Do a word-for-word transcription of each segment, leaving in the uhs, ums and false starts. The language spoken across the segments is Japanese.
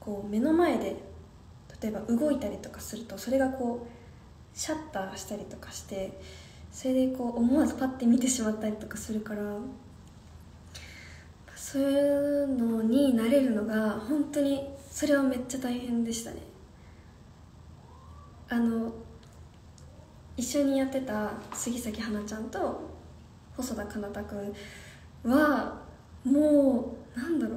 こう目の前で例えば動いたりとかするとそれがこうシャッターしたりとかして、それでこう思わずパッて見てしまったりとかするから、そういうのに慣れるのが本当にそれはめっちゃ大変でしたね。あの一緒にやってた杉咲花ちゃんと細田かなたくんはもうなんだろう、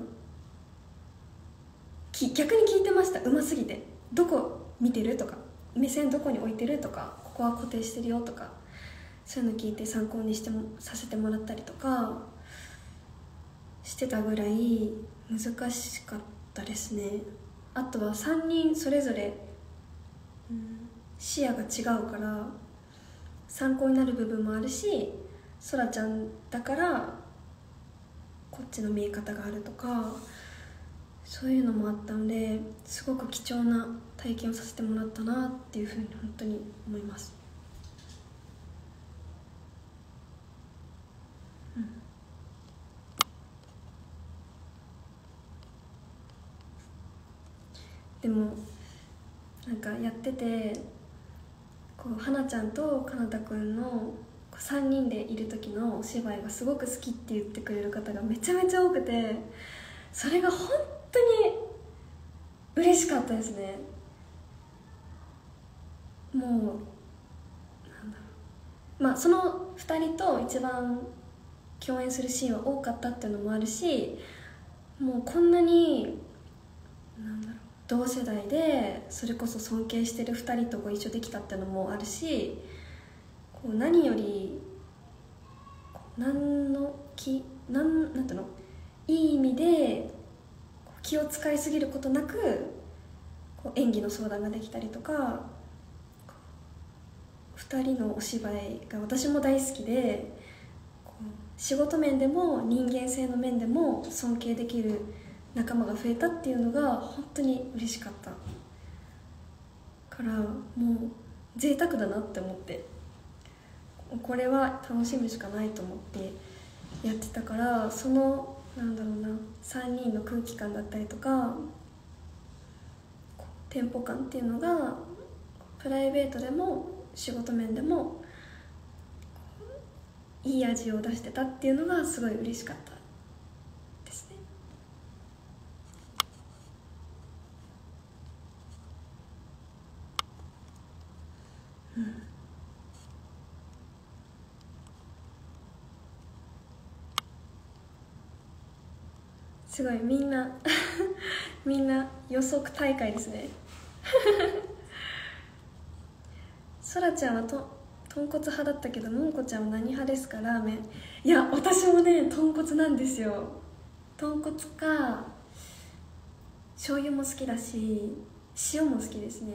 き逆に聞いてました。うますぎて、どこ見てるとか、目線どこに置いてるとか、ここは固定してるよとか、そういうの聞いて参考にしてもさせてもらったりとかしてたぐらい難しかったですね。あとはさんにんそれぞれ、うん、視野が違うから参考になる部分もあるし、そらちゃんだからこっちの見え方があるとか、そういうのもあったので、すごく貴重な体験をさせてもらったなっていうふうに本当に思います。うん、でもなんかやってて、こう花ちゃんとかなたくんのさんにんでいる時のお芝居がすごく好きって言ってくれる方がめちゃめちゃ多くて、それが本当に嬉しかったですね。もうなんだろう、まあそのふたりと一番共演するシーンは多かったっていうのもあるし、もうこんなになんだろう、同世代でそれこそ尊敬してるふたりとご一緒できたっていうのもあるし、こう何より何の気なんなんていうの、いい意味で気を使いすぎることなくこう演技の相談ができたりとか、ふたりのお芝居が私も大好きで、こう仕事面でも人間性の面でも尊敬できる仲間が増えたっていうのが本当に嬉しかったから、もう贅沢だなって思って、これは楽しむしかないと思ってやってたから、そのなんだろうな、さんにんの空気感だったりとかテンポ感っていうのがプライベートでも仕事面でもいい味を出してたっていうのがすごい嬉しかったですね。うん、すごいみんなみんな予測大会ですねそらちゃんはと豚骨派だったけど、もんこちゃんは何派ですか？ラーメン。いや私もね豚骨なんですよ。豚骨か醤油も好きだし塩も好きですね。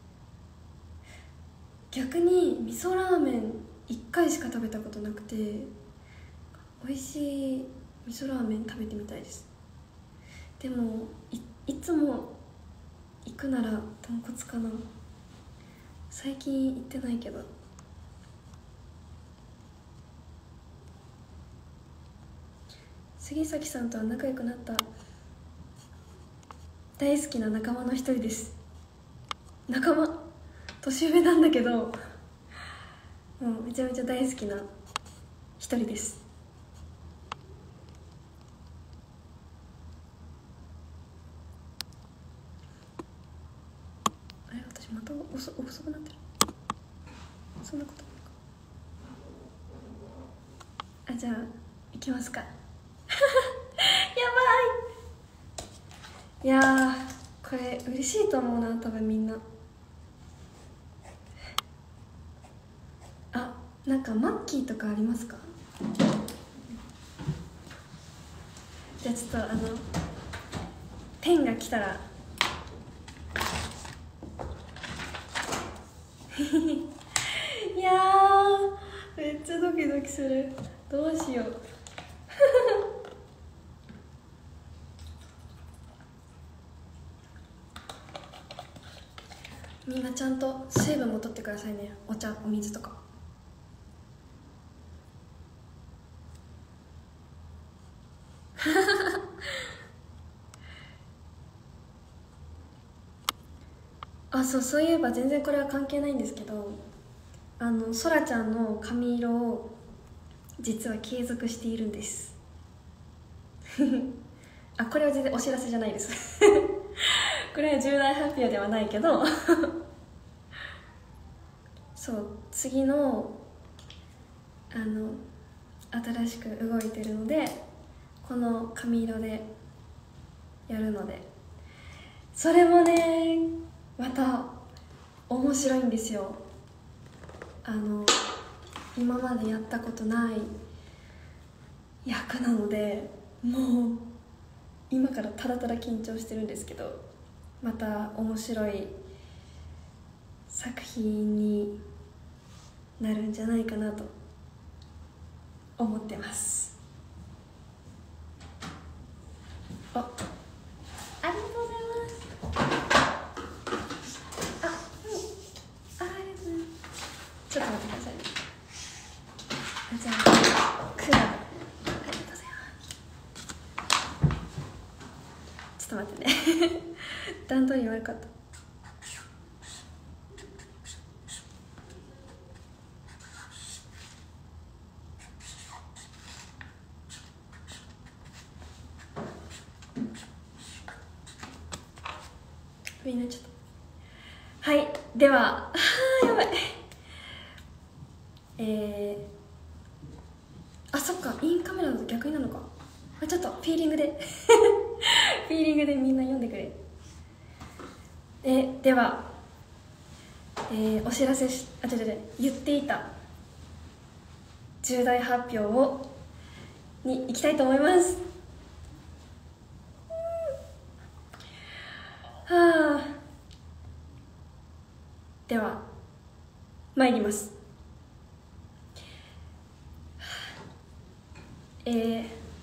逆に味噌ラーメンいっかいしか食べたことなくて、美味しい味噌ラーメン食べてみたいです。でも い, いつも行くなら豚骨かな。最近行ってないけど。杉咲さんとは仲良くなった大好きな仲間の一人です。仲間、年上なんだけどもうめちゃめちゃ大好きな一人です。あれ、私また遅遅くなってる。そんなことないか。あ、じゃあ行きますかやばい。いやーこれ嬉しいと思うな、多分みんな。あ、なんかマッキーとかありますか？じゃあちょっとあのペンが来たらいやーめっちゃドキドキする。どうしようみんなちゃんと水分も取ってくださいね。お茶、お水とかあ、そうそういえば全然これは関係ないんですけど、あのそらちゃんの髪色を実は継続しているんですあ、これは全然お知らせじゃないですこれは重大発表ではないけどそう次のあの新しく動いてるので、この髪色でやるので、それもねまた面白いんですよ。あの今までやったことない役なので、もう今からただただ緊張してるんですけど、また面白い作品になるんじゃないかなと思ってます。あ、ありがとうございます。あ、うん、あ、ありがとうございます。ちょっと待ってくださいね。あ、じゃあクーラー、ありがとうございます。ちょっと待ってね段取り悪かった。みんなちょっと、はい、では、あーやばい、えー、あ、そっか、インカメラだと逆になのか。あ、ちょっとフィーリングでフィーリングでみんな読んでくれ。えでは、えー、お知らせしあ違う違う言っていた重大発表をに行きたいと思います。はあ、では参ります。えー、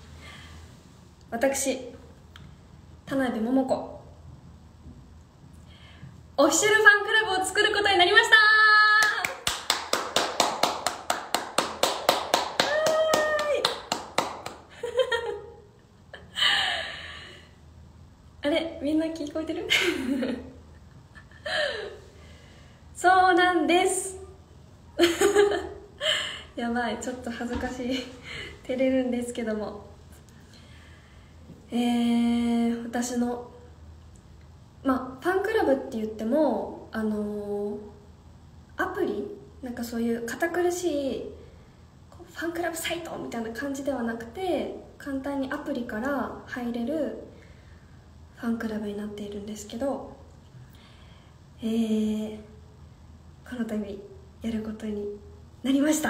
私田辺桃子、オフィシャルファンクラブを作ることになりました。あれ、みんな聞こえてるそうなんですやばい、ちょっと恥ずかしい照れるんですけども、えー、私のまあファンクラブって言っても、あのー、アプリなんかそういう堅苦しいファンクラブサイトみたいな感じではなくて、簡単にアプリから入れるファンクラブになっているんですけど、えー、この度やることになりました。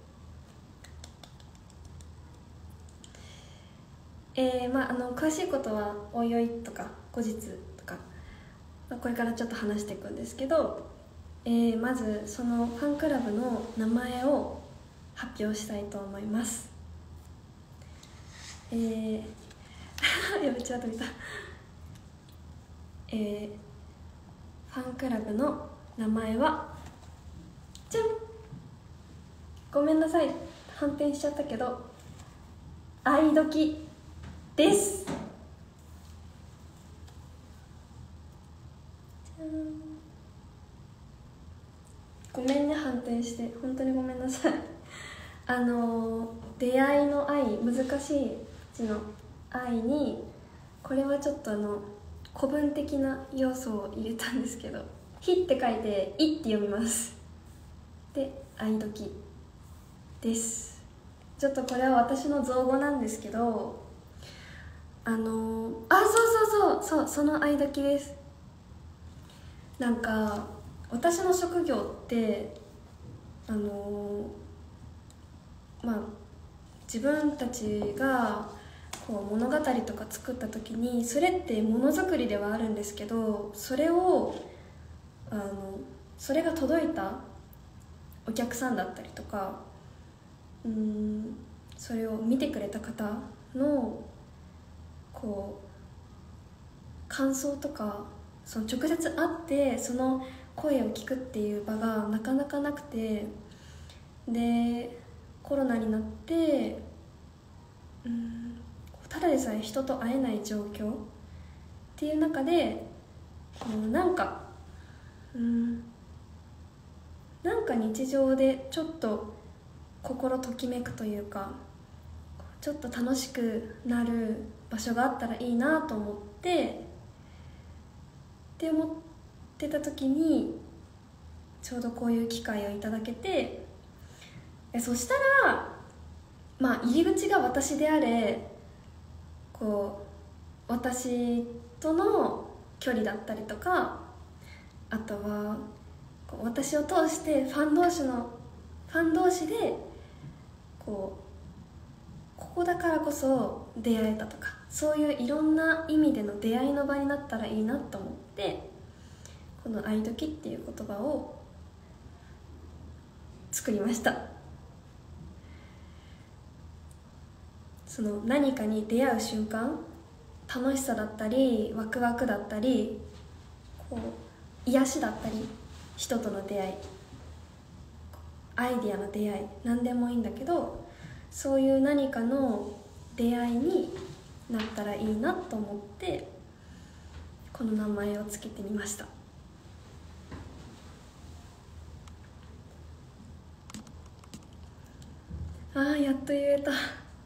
えー、まああの詳しいことはおいおいとか後日とか、まあ、これからちょっと話していくんですけど、えー、まずそのファンクラブの名前を発表したいと思います。えー、やべ、ちゃんと見た。えー、ファンクラブの名前はじゃん、ごめんなさい反転しちゃったけど、あいどきです。じゃん、ごめんね反転して、本当にごめんなさいあの出会いの愛、難しい字の愛に、これはちょっとあの古文的な要素を入れたんですけど、ひって書いていって読みます。で、あいどきです。ちょっとこれは私の造語なんですけど、あのあ、そうそうそうそう、そのあいどきです。なんか私の職業ってあのまあ自分たちがこう物語とか作った時に、それってものづくりではあるんですけど、それをあのそれが届いたお客さんだったりとか、うーんそれを見てくれた方のこう感想とか、その直接会ってその声を聞くっていう場がなかなかなくて、でコロナになってうんただでさえ人と会えない状況っていう中で、こうなんかうんなんか日常でちょっと心ときめくというか、ちょっと楽しくなる場所があったらいいなと思ってって思ってた時にちょうどこういう機会をいただけて、えそしたらまあ入り口が私であれ、こう私との距離だったりとか、あとはこう私を通してファン同士のファン同士でこうここだからこそ出会えたとか、そういういろんな意味での出会いの場になったらいいなと思って、この「愛時」っていう言葉を作りました。その何かに出会う瞬間、楽しさだったりワクワクだったり、こう癒しだったり、人との出会い、アイディアの出会い、何でもいいんだけど、そういう何かの出会いになったらいいなと思ってこの名前をつけてみました。あーやっと言えた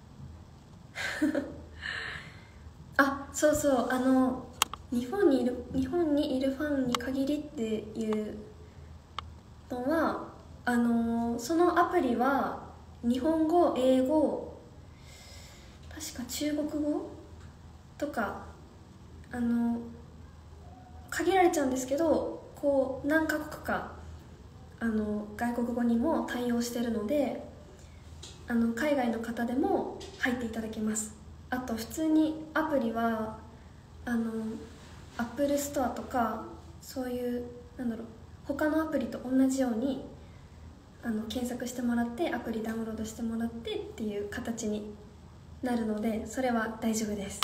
あ、そうそう、あの日本にいる日本にいるファンに限りっていうのは、あのそのアプリは日本語、英語、確か中国語とかあの限られちゃうんですけど、こう何カ国かあの外国語にも対応してるので、あの海外の方でも入っていただけます。あと普通にアプリはあのアップルストアとか、そういうなんだろう他のアプリと同じようにあの検索してもらってアプリダウンロードしてもらってっていう形になるので、それは大丈夫です。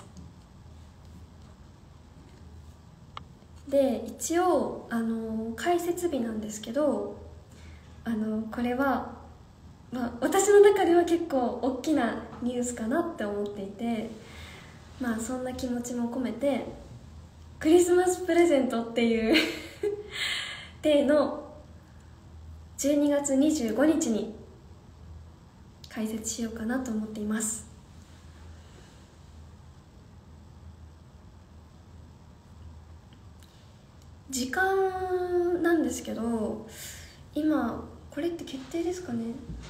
で一応あの開設日なんですけど、あのこれは、まあ、私の中では結構大きなニュースかなって思っていて、まあそんな気持ちも込めてクリスマスプレゼントっていう体のじゅうにがつにじゅうごにちに開設しようかなと思っています。時間なんですけど、今これって決定ですかね。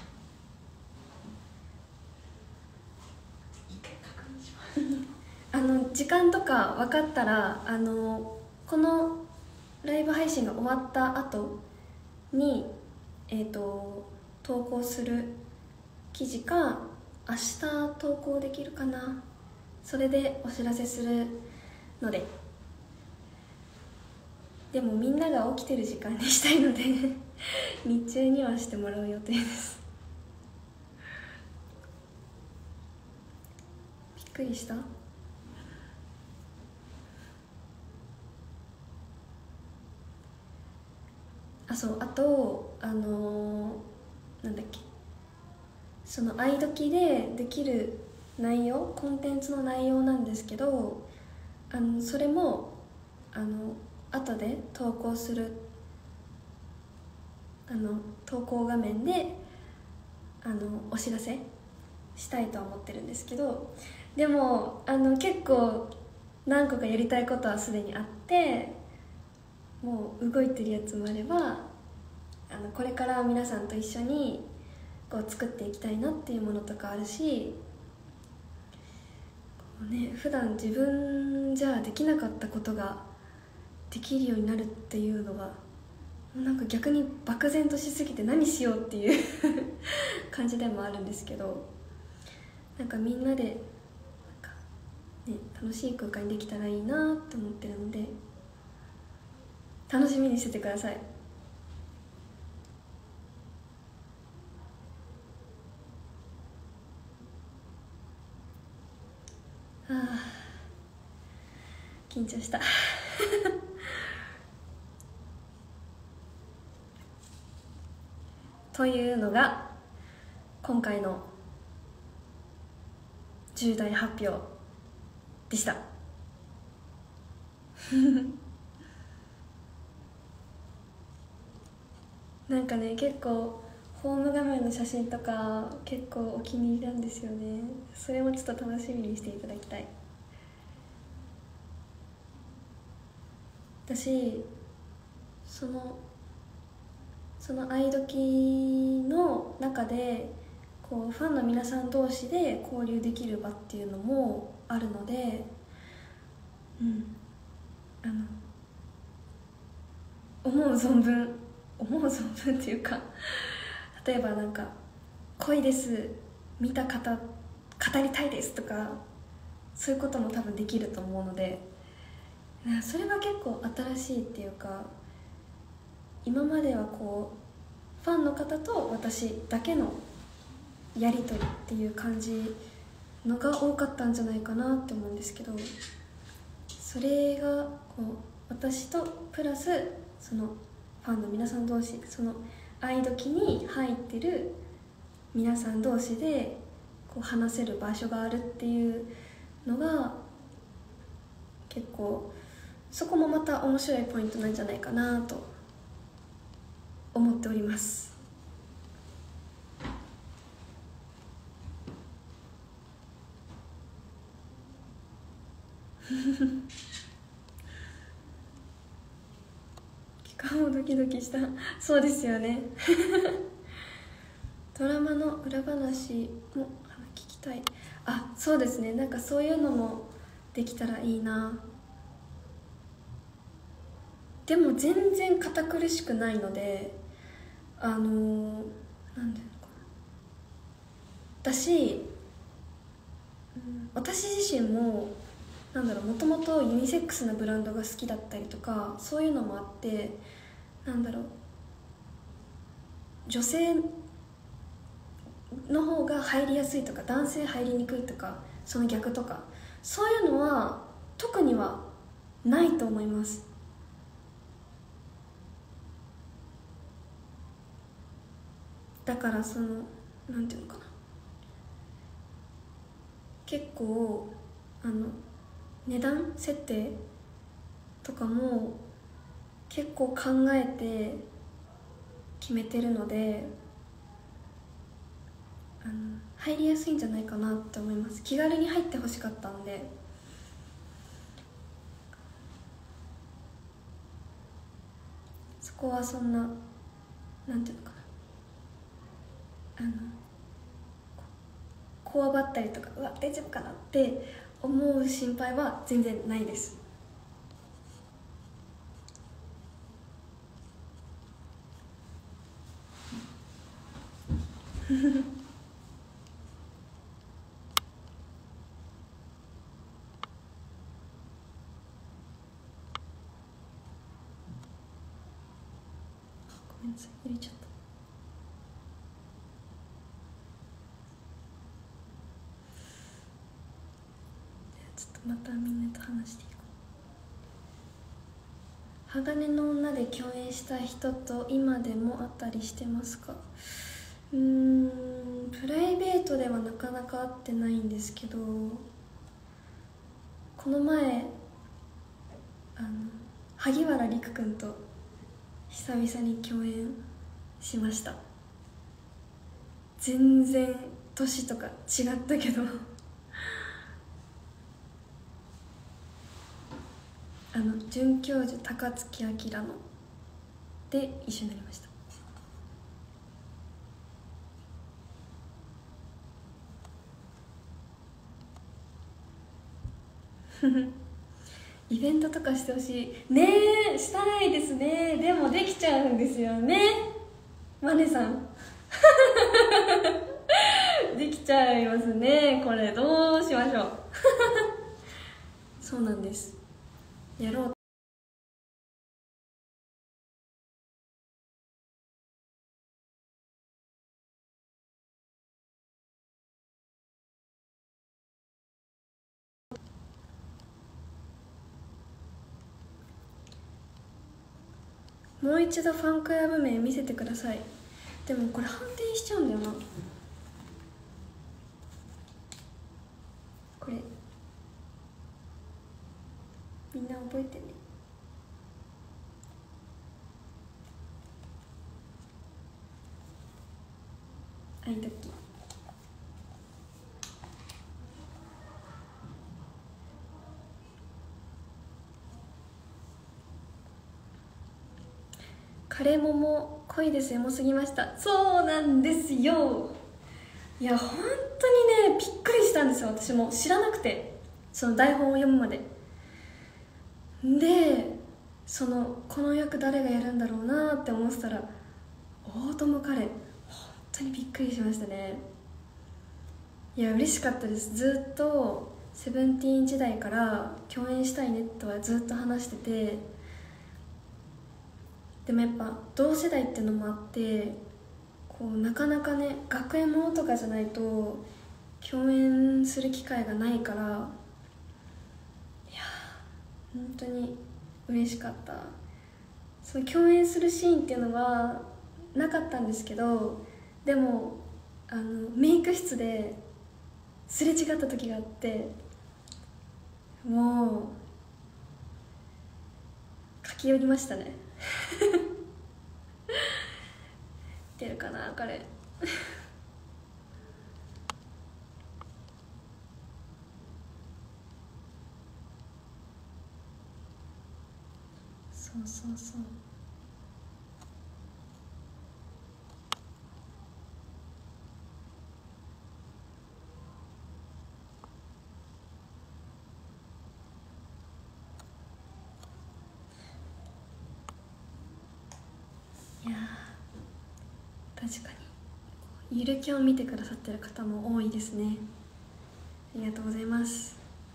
あの時間とか分かったら、あのこのライブ配信が終わった後にえーと投稿する記事か、明日投稿できるかな、それでお知らせするので、でもみんなが起きてる時間にしたいので日中にはしてもらう予定です。びっくりした。あ、そう、あとあのー、なんだっけ、その愛時でできる内容、コンテンツの内容なんですけど、あのそれもあの後で投稿するあの投稿画面であのお知らせしたいとは思ってるんですけど、でもあの結構何個かやりたいことはすでにあって、もう動いてるやつもあれば、あのこれから皆さんと一緒にこう作っていきたいなっていうものとかあるし、こう、ね、普段自分じゃできなかったことができるようになるっていうのがなんか逆に漠然としすぎて何しようっていう感じでもあるんですけど、なんかみんなでなんか、ね、楽しい空間にできたらいいなって思ってるので、楽しみにしててください。ああ緊張したというのが今回の重大発表でしたなんかね、結構ホーム画面の写真とか結構お気に入りなんですよね。それもちょっと楽しみにしていただきたい。私そのその愛時の中でこうファンの皆さん同士で交流できる場っていうのもあるので、うんあの思う存分思う存分っていうか、例えばなんか恋です見た方語りたいですとか、そういうことも多分できると思うので、それは結構新しいっていうか、今まではこうファンの方と私だけのやり取りっていう感じのが多かったんじゃないかなって思うんですけど、それがこう私とプラスそのファンの皆さん同士、その愛時に入ってる皆さん同士でこう話せる場所があるっていうのが結構、そこもまた面白いポイントなんじゃないかなと思っております。聞かもドキドキした。そうですよね。ドラマの裏話も聞きたい。あ、そうですね、なんかそういうのもできたらいいな。でも全然堅苦しくないので、あのー、なんていうのかな、私、うん、私自身もなんだろう、もともとユニセックスなブランドが好きだったりとか、そういうのもあって、なんだろう、女性の方が入りやすいとか男性入りにくいとか、その逆とか、そういうのは特にはないと思います。だからそのなんていうのかな、結構あの値段設定とかも結構考えて決めてるので、あの入りやすいんじゃないかなって思います。気軽に入ってほしかったので。そこはそんな、なんていうのかな、あのこわばったりとか、うわ大丈夫かなって思う心配は全然ないです。ごめんなさい、入れちゃった。ちょっとまたみんなと話していこう。鋼の女で共演した人と今でも会ったりしてますか？うーん、プライベートではなかなか会ってないんですけど、この前あの萩原利久君と久々に共演しました。全然年とか違ったけどあの准教授高槻明ので一緒になりました。イベントとかしてほしいね。えしたいですね。でもできちゃうんですよね、マネさん。できちゃいますね。これどうしましょう。そうなんです、やろう。もう一度ファンクラブ名見せてください。でもこれ反転しちゃうんだよな、これみんな覚えてね。 い時。カレーもも濃いです、エモすぎました。そうなんですよ。いや本当にねびっくりしたんですよ。私も知らなくて、その台本を読むまで。でそのこの役誰がやるんだろうなって思ってたら大友花恋、本当にびっくりしましたね。いや嬉しかったです。ずっとセブンティーン時代から共演したいねとはずっと話してて、でもやっぱ同世代っていうのもあってこうなかなかね学園ものとかじゃないと共演する機会がないから、いや本当に嬉しかった。その共演するシーンっていうのはなかったんですけど、でもあのメイク室ですれ違った時があって、もう駆け寄りましたね出るかな彼そうそうそう。いや確かにゆるキャンを見てくださってる方も多いですね。ありがとうございます。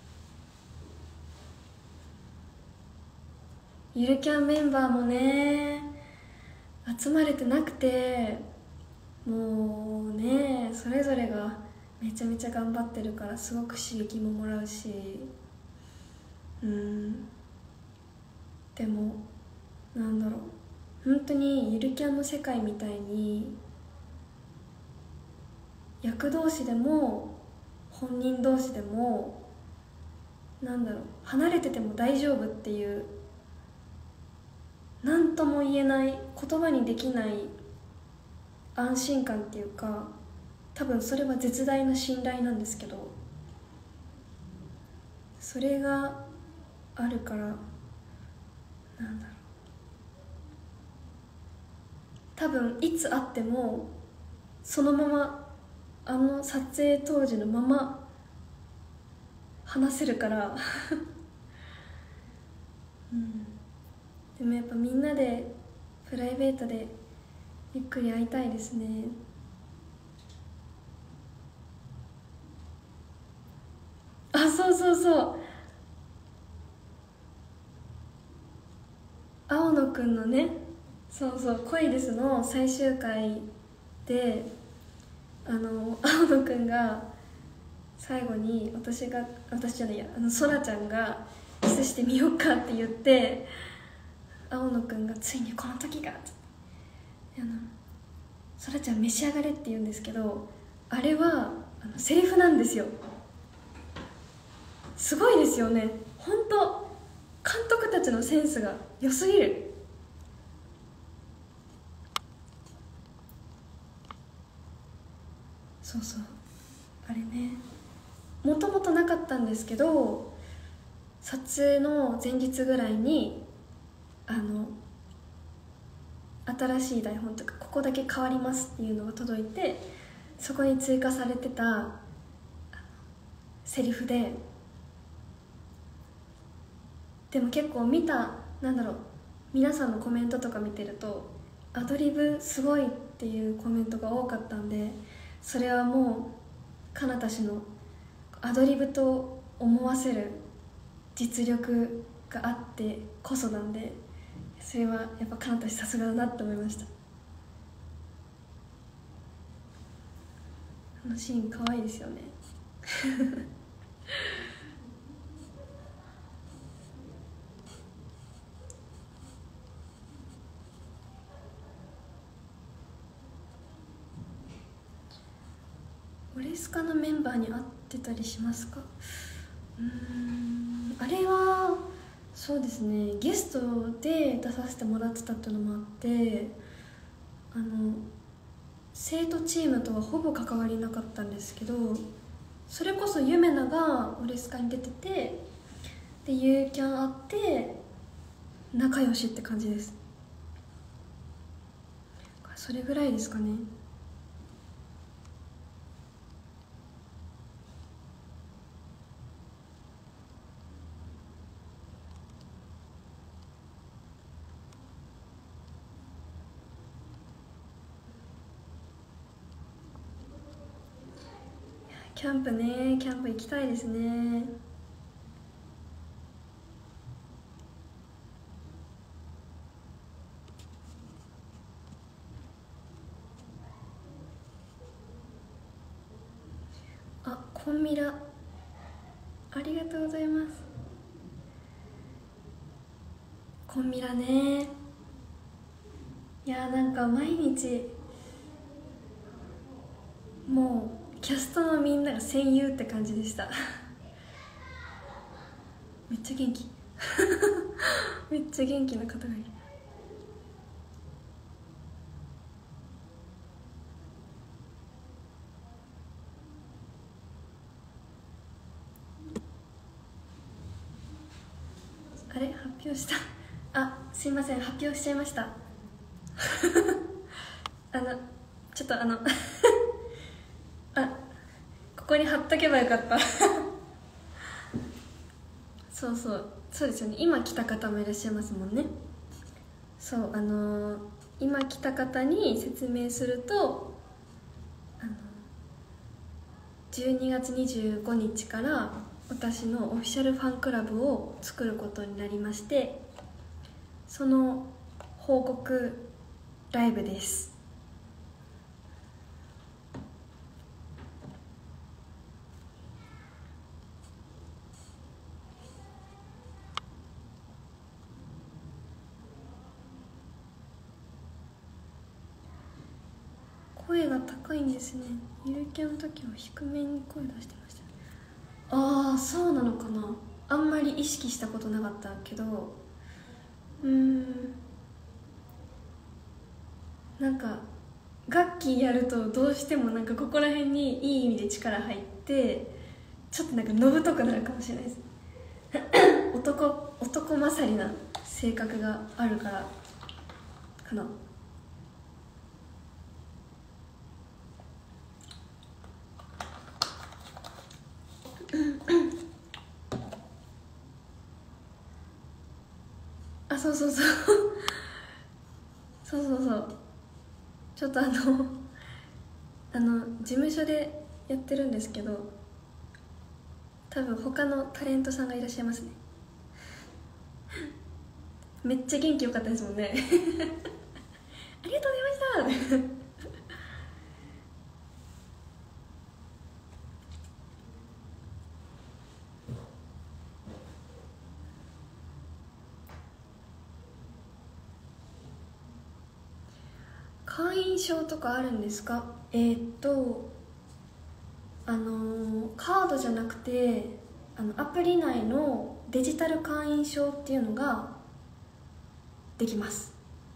ゆるキャンメンバーもね集まれてなくて、もうねそれぞれがめちゃめちゃ頑張ってるからすごく刺激ももらうし、うんでもなんだろう、本当にゆるキャンの世界みたいに役同士でも本人同士でもなんだろう離れてても大丈夫っていう何とも言えない言葉にできない安心感っていうか、多分それは絶大な信頼なんですけど、それがあるからなんだろう、多分いつ会ってもそのままあの撮影当時のまま話せるからうん、でもやっぱみんなでプライベートでゆっくり会いたいですね。あ、そうそうそう、青野くんのね、そうそう「恋です」の最終回であの青野くんが最後に私が私じゃないやあのそらちゃんがキスしてみようかって言って、青野くんがついにこの時がってあのそらちゃん召し上がれって言うんですけど、あれはあのセリフなんですよ。すごいですよね本当、監督たちのセンスが良すぎる。そうそう、あれねもともとなかったんですけど、撮影の前日ぐらいにあの新しい台本とかここだけ変わりますっていうのが届いて、そこに追加されてたセリフで、でも結構見たなんだろう皆さんのコメントとか見てるとアドリブすごいっていうコメントが多かったんで、それはもうかなた氏のアドリブと思わせる実力があってこそなんで、それはやっぱかなた氏さすがだなって思いました。あのシーン可愛いですよねオレスカのメンバーに会ってたりしますか？うーんあれはそうですねゲストで出させてもらってたっていうのもあって、あの生徒チームとはほぼ関わりなかったんですけど、それこそゆめながオレスカに出てて、でゆうキャンあって仲良しって感じです。それぐらいですかね。キャンプね、キャンプ行きたいですね。あ、コンミラありがとうございます。コンミラね、いやなんか毎日もうキャストのみんなが戦友って感じでしためっちゃ元気めっちゃ元気な方がいる。あれ、発表した。あ、すいません、発表しちゃいましたあのちょっとあのあ、ここに貼っとけばよかったそうそうそうですよね、今来た方もいらっしゃいますもんね。そうあのー、今来た方に説明すると、あのじゅうにがつにじゅうごにちから私のオフィシャルファンクラブを作ることになりまして、その報告ライブです。声が高いんですね。ゆるキャンの時は低めに声出してました。ああ、そうなのかな。あんまり意識したことなかったけど、うーん、なんか楽器やるとどうしてもなんかここら辺にいい意味で力入って、ちょっとなんかのぶとくなるかもしれないです男男勝りな性格があるからかな。あ、そうそうそうそうそうそう、ちょっとあのあの事務所でやってるんですけど、多分他のタレントさんがいらっしゃいますねめっちゃ元気よかったですもんねありがとうございました会員証とかあるんですか？えー、っとあのー、カードじゃなくて、あのアプリ内のデジタル会員証っていうのができます。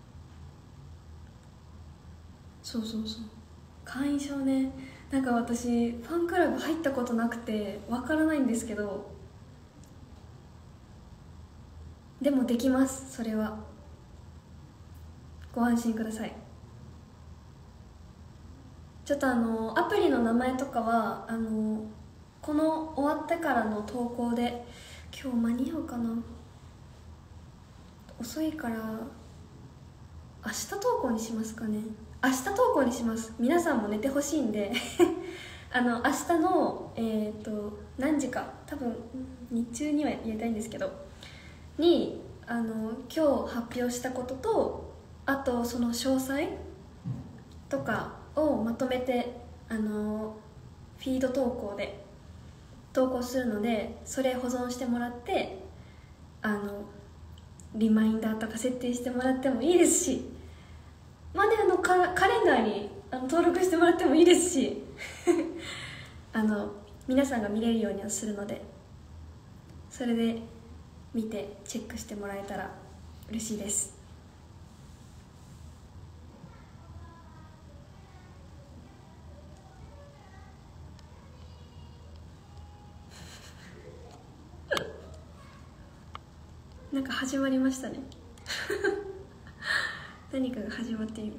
そうそうそう、会員証ね、なんか私ファンクラブ入ったことなくてわからないんですけど、でもできます、それはご安心ください。ちょっとあのアプリの名前とかはあのこの終わってからの投稿で、今日間に合うかな、遅いから明日投稿にしますかね。明日投稿にします。皆さんも寝てほしいんであの明日のえっ、ー、と何時か、多分日中には入れたいんですけどに、あの今日発表したことと、あとその詳細とかをまとめて、あのフィード投稿で投稿するので、それ保存してもらって、あのリマインダーとか設定してもらってもいいですし、まあね、あのカカレンダーにあの登録してもらってもいいですしあの皆さんが見れるようにはするので、それで見てチェックしてもらえたら嬉しいです。 なんか始まりましたね何かが始まっている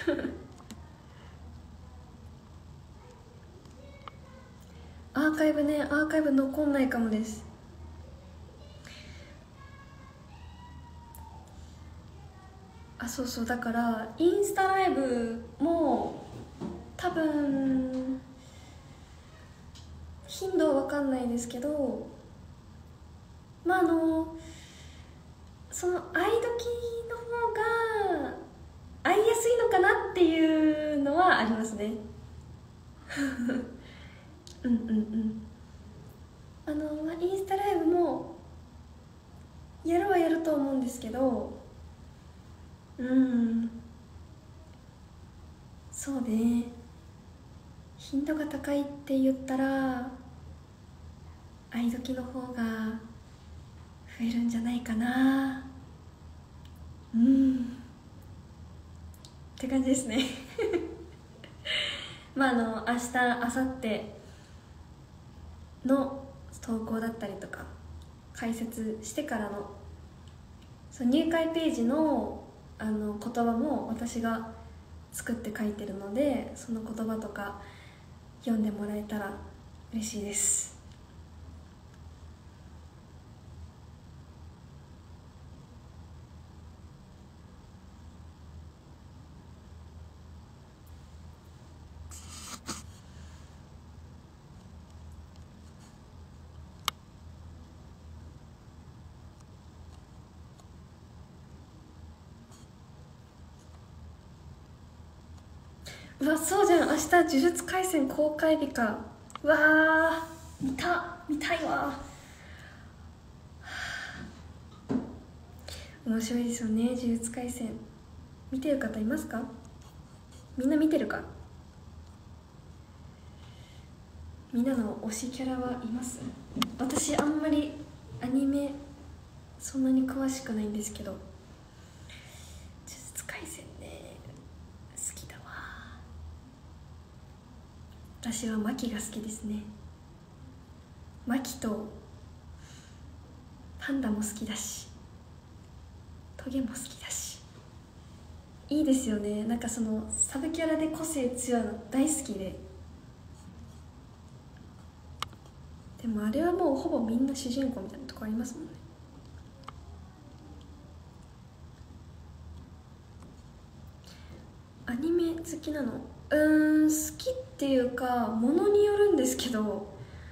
アーカイブね、アーカイブ残んないかもです。あ、そうそう、だからインスタライブも多分頻度は分かんないですけど、まああのその会い時の方が会いやすいのかなっていうのはありますねうんうんうん。あの、まあ、インスタライブもやるはやると思うんですけど、うん、そうね、頻度が高いって言ったら会い時の方が増えるんじゃないかな。うんって感じですねまああの明日明後日の投稿だったりとか解説してからのその入会ページのあの言葉も私が作って書いてるので、その言葉とか読んでもらえたら嬉しいです。うわ、そうじゃん、明日呪術廻戦公開日か。うわー、見た見たいわ。面白いですよね、呪術廻戦。見てる方いますか？みんな見てるか？みんなの推しキャラはいます？私あんまりアニメそんなに詳しくないんですけど、呪術廻戦ね、好きだわ。私はマキが好きですね。マキとパンダも好きだし、トゲも好きだし、いいですよね。なんかそのサブキャラで個性強いの大好きで。でもあれはもうほぼみんな主人公みたいなとこありますもんね。アニメ好きなの？うーん、好きっていうかものによるんですけど、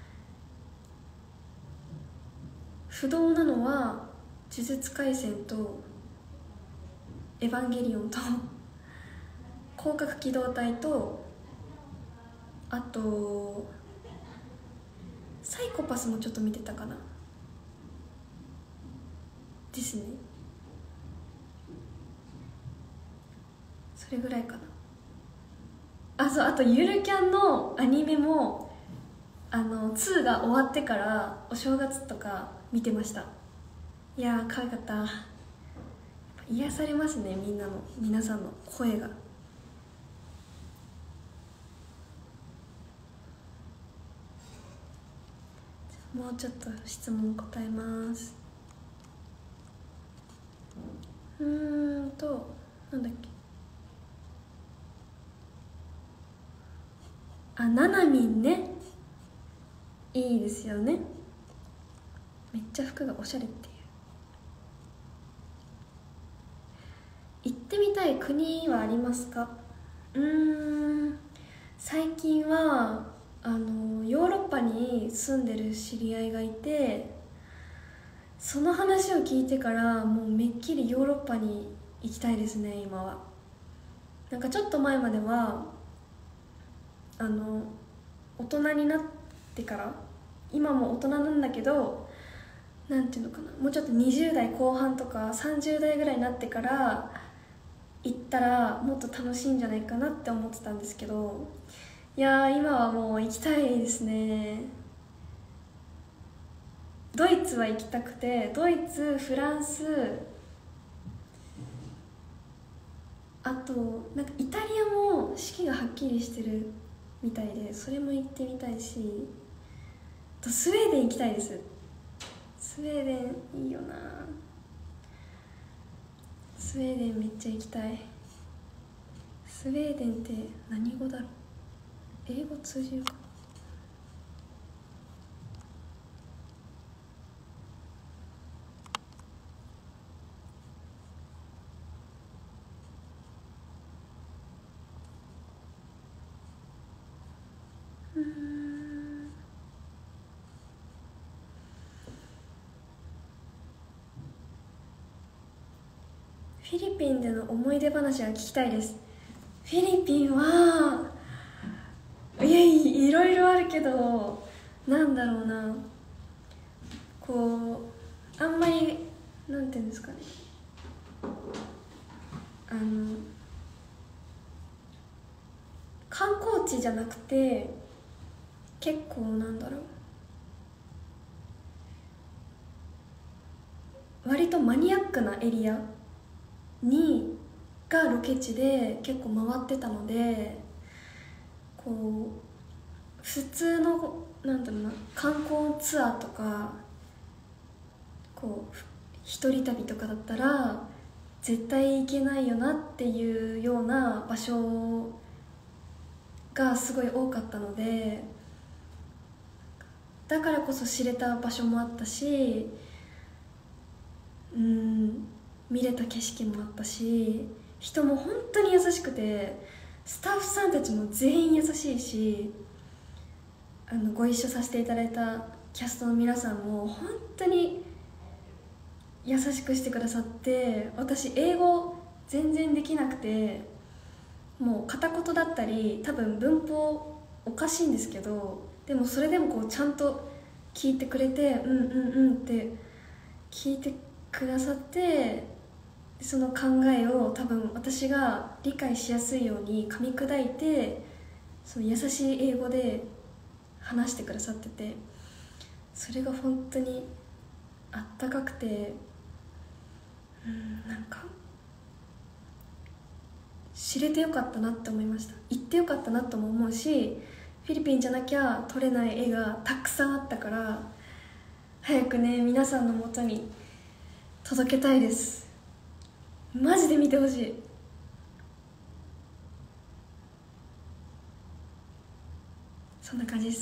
不動なのは呪術廻戦とエヴァンゲリオンと広角機動隊と、あとサイコパスもちょっと見てたかなですね。それぐらいかな。あ、そう、あとゆるキャンのアニメもあのツーが終わってからお正月とか見てました。いやー可愛かった。癒されますね、みんなの皆さんの声が。もうちょっと質問答えます。うーんとなんだっけ、あ、ななみんね、いいですよね。めっちゃ服がおしゃれっていう。行ってみたい国はありますか？うーん、最近はあのヨーロッパに住んでる知り合いがいて、その話を聞いてからもうめっきりヨーロッパに行きたいですね。今はなんかちょっと前まではあの大人になってから、今も大人なんだけど、なんていうのかな、もうちょっとにじゅう代後半とかさんじゅう代ぐらいになってから行ったらもっと楽しいんじゃないかなって思ってたんですけど、いやー今はもう行きたいですね。ドイツは行きたくて、ドイツ、フランス、あとなんかイタリアも四季がはっきりしてるみたいで、それも行ってみたいし、あとスウェーデン行きたいです。スウェーデンいいよな。 スウェーデンめっちゃ行きたい。スウェーデンって何語だろう。英語通じるか。うーんフィリピンでの思い出話は聞きたいです。フィリピンはいやいろいろあるけど、なんだろうな、こうあんまりなんていうんですかね、あの観光地じゃなくて結構なんだろう、割とマニアックなエリアにがロケ地で結構回ってたので、こう普通のなんだろうな観光ツアーとかこう一人旅とかだったら絶対行けないよなっていうような場所がすごい多かったので、だからこそ知れた場所もあったし、うん見れた景色もあったし、人も本当に優しくて、スタッフさんたちも全員優しいし、あのご一緒させていただいたキャストの皆さんも本当に優しくしてくださって、私英語全然できなくて、もう片言だったり多分文法おかしいんですけど、でもそれでもこうちゃんと聞いてくれて、うんうんうんって聞いてくださって、その考えを多分私が理解しやすいように噛み砕いて、その優しい英語で話してくださってて、それが本当にあったかくて、うんなんか知れてよかったなって思いました。行ってよかったなとも思うし、フィリピンじゃなきゃ撮れない絵がたくさんあったから、早くね皆さんのもとに届けたいです。マジで見てほしい。そんな感じです。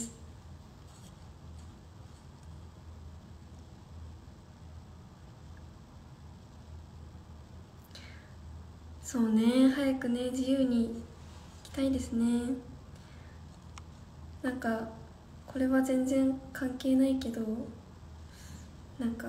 そうね、早くね自由に行きたいですね。なんかこれは全然関係ないけど、なんか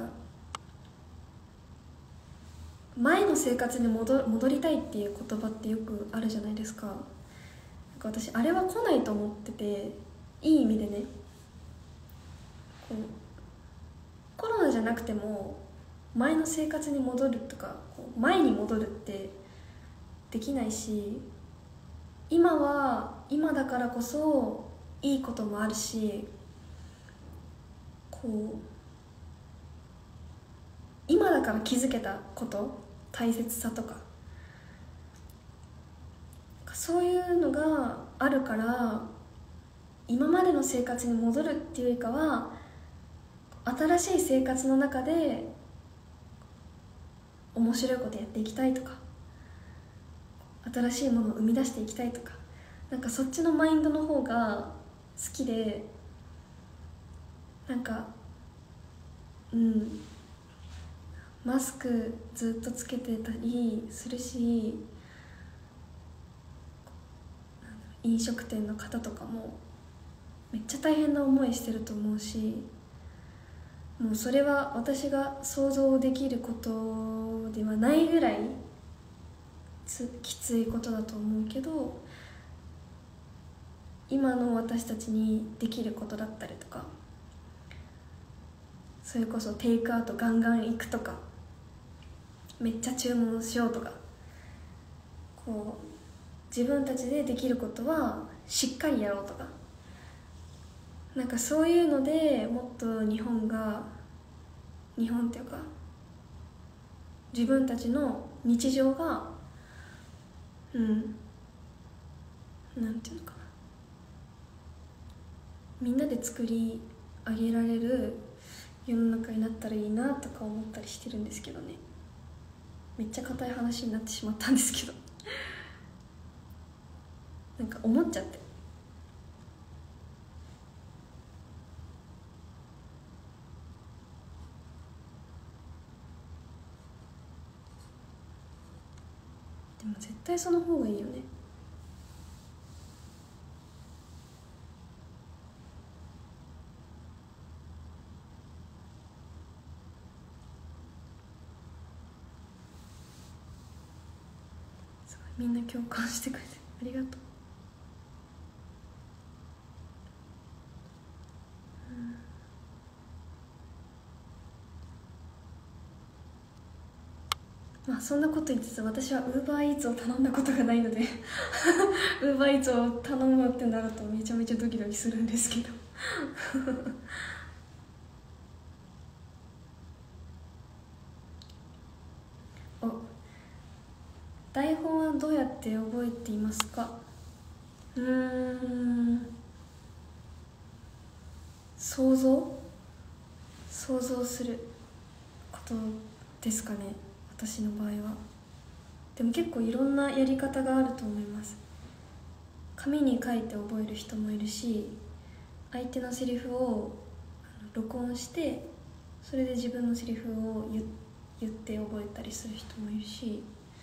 前の生活に戻戻りたいっていう言葉ってよくあるじゃないですか。なんか私あれは来ないと思ってて、いい意味でね、こうコロナじゃなくても前の生活に戻るとか、こう前に戻るってできないし、今は今だからこそいいこともあるし、こう今だから気づけたこと、大切さとかそういうのがあるから、今までの生活に戻るっていうよりかは新しい生活の中で面白いことやっていきたいとか、新しいものを生み出していきたいとか、なんかそっちのマインドの方が好きで、なんかうんマスクずっとつけてたりするし、飲食店の方とかもめっちゃ大変な思いしてると思うし、もうそれは私が想像できることではないぐらいつきついことだと思うけど、今の私たちにできることだったりとか、それこそテイクアウトガンガン行くとか、めっちゃ注文しようとか、こう自分たちでできることはしっかりやろうとか、なんかそういうのでもっと日本が日本っていうか自分たちの日常がうんなんていうのかな、みんなで作り上げられる世の中になったらいいなとか思ったりしてるんですけどね。 めっちゃ硬い話になってしまったんですけどなんか思っちゃって。でも絶対その方がいいよね。すごいみんな共感してくれてありがとう。まあそんなこと言いつつ私はウーバーイーツを頼んだことがないのでウーバーイーツを頼むってなるとめちゃめちゃドキドキするんですけどお、台本はどうやって覚えていますか？うーん想像想像することですかね、私の場合は。でも結構いろんなやり方があると思います。紙に書いて覚える人もいるし、相手のセリフを録音してそれで自分のセリフを言言って覚えたりする人もいるし、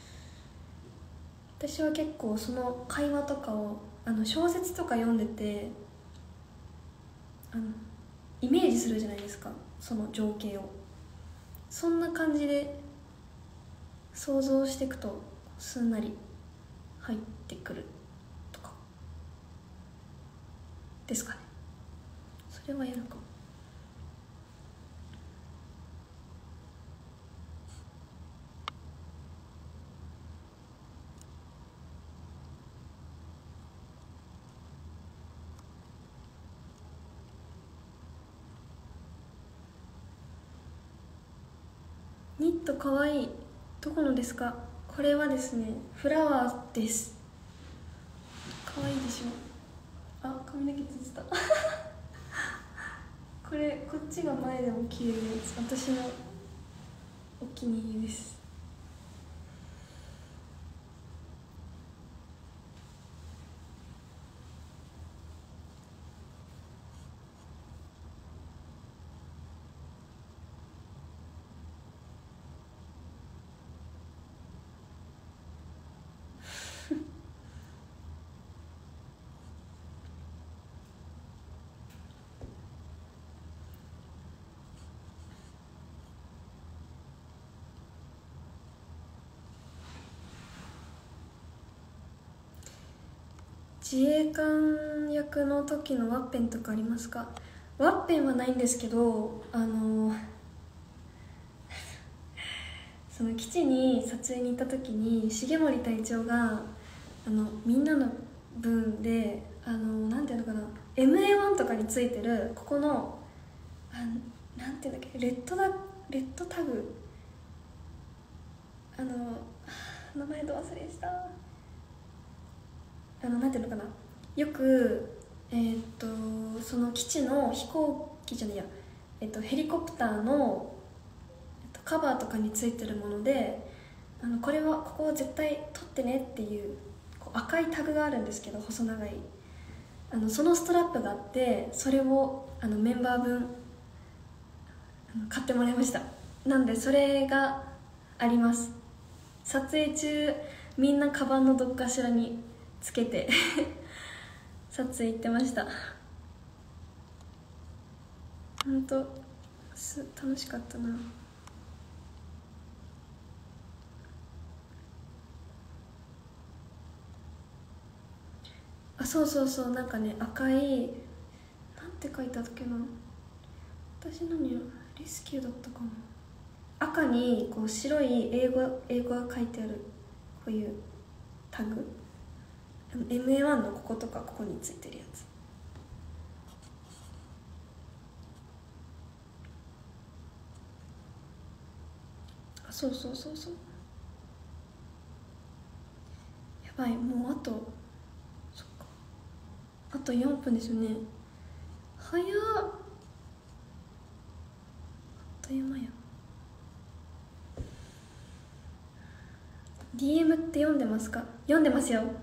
私は結構その会話とかをあの小説とか読んでてあのイメージするじゃないですか、その情景を。そんな感じで想像していくとすんなり入ってくるとかですかね。それはやるかも。ニットかわいい。どこのですか？これはですね、フラワーです。かわいいでしょ。あ、髪の毛ついてたこれこっちが前でも着れるやつ、私のお気に入りです。自衛官役の時のワッペンとかありますか？ワッペンはないんですけど、あのその基地に撮影に行った時に重森隊長があのみんなの分であのなんていうのかな エムエーワン とかについてるここのあなんていうんだっけ、レッドだレッドタグ、あの名前ど忘れした、あのなんていうのかな、よくえー、っとその基地の飛行機じゃないや、えっと、ヘリコプターの、えっと、カバーとかについてるもので、あのこれはここを絶対取ってねっていうこう赤いタグがあるんですけど、細長いあのそのストラップがあって、それをあのメンバー分あの買ってもらいました。なんでそれがあります。撮影中みんなカバンのどっかしらにつけて撮影行ってました。本当す楽しかったな。あ、そうそうそう、なんかね赤いなんて書いてあったっけな、私のにレスキューだったかな、赤にこう白い英語英語が書いてあるこういうタグ、 エムエーワン のこことかここについてるやつ。あ、そうそうそうそう。やばい、もうあとそっかあとよんぷんですよね。早っ、あっという間や。 ディーエム って読んでますか？読んでますよ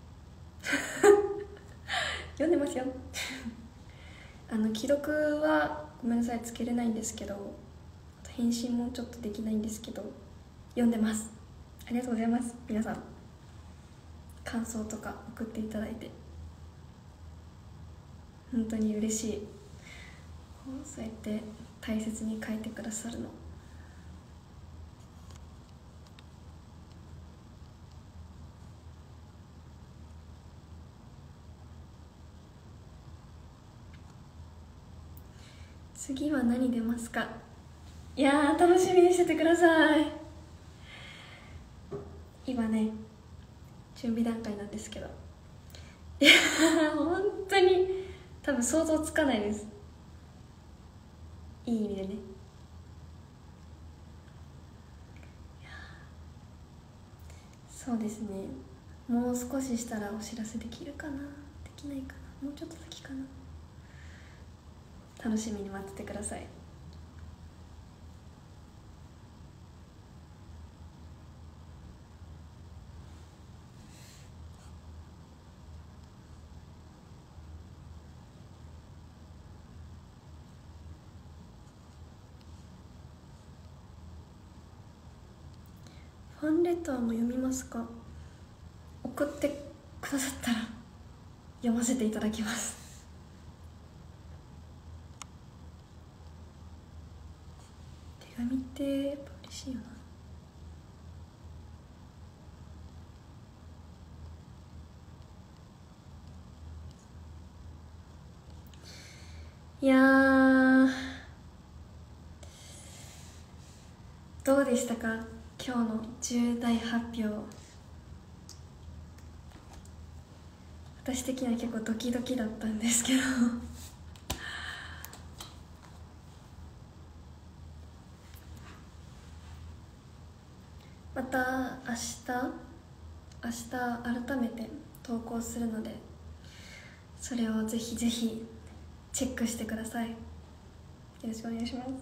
読んでますよあの既読はごめんなさいつけれないんですけど、返信もちょっとできないんですけど読んでます。ありがとうございます。皆さん感想とか送っていただいて本当に嬉しい。そうやって大切に書いてくださるの。次は何出ますか？いやー楽しみにしててください。今ね準備段階なんですけど、いやー本当に多分想像つかないです。いい意味でね。そうですね、もう少ししたらお知らせできるかな、できないかな、もうちょっと先かな。楽しみに待っててください。ファンレターも読みますか？送ってくださったら読ませていただきます。手紙ってやっぱ嬉しいよな。いやーどうでしたか今日の重大発表。私的には結構ドキドキだったんですけどまた明日明日改めて投稿するので、それをぜひぜひチェックしてください。よろしくお願いします。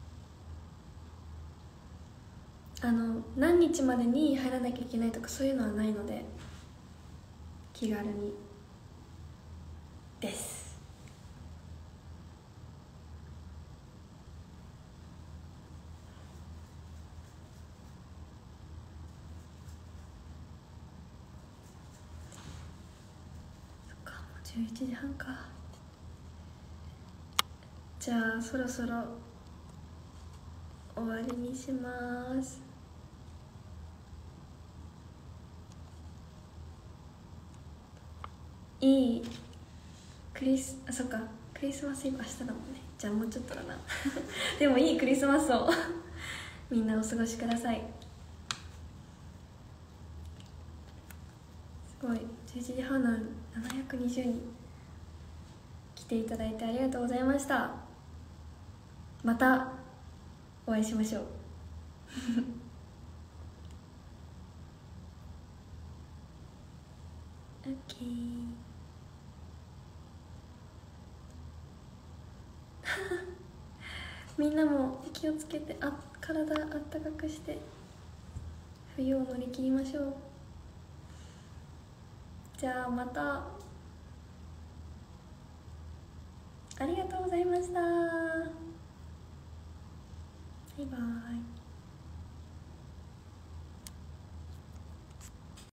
あの何日までに入らなきゃいけないとかそういうのはないので気軽にです。そっか、もうじゅういちじはんか。じゃあそろそろ終わりにします。いいクリスあそっかクリスマスイブ明日だもんね。じゃあもうちょっとだなでもいいクリスマスをみんなお過ごしください。すごいじゅういちじはんなのにななひゃくにじゅうにん来ていただいてありがとうございました。またお会いしましょうオッケーみんなも気をつけて、あ体あったかくして冬を乗り切りましょう。じゃあまた。ありがとうございました。バイバイ。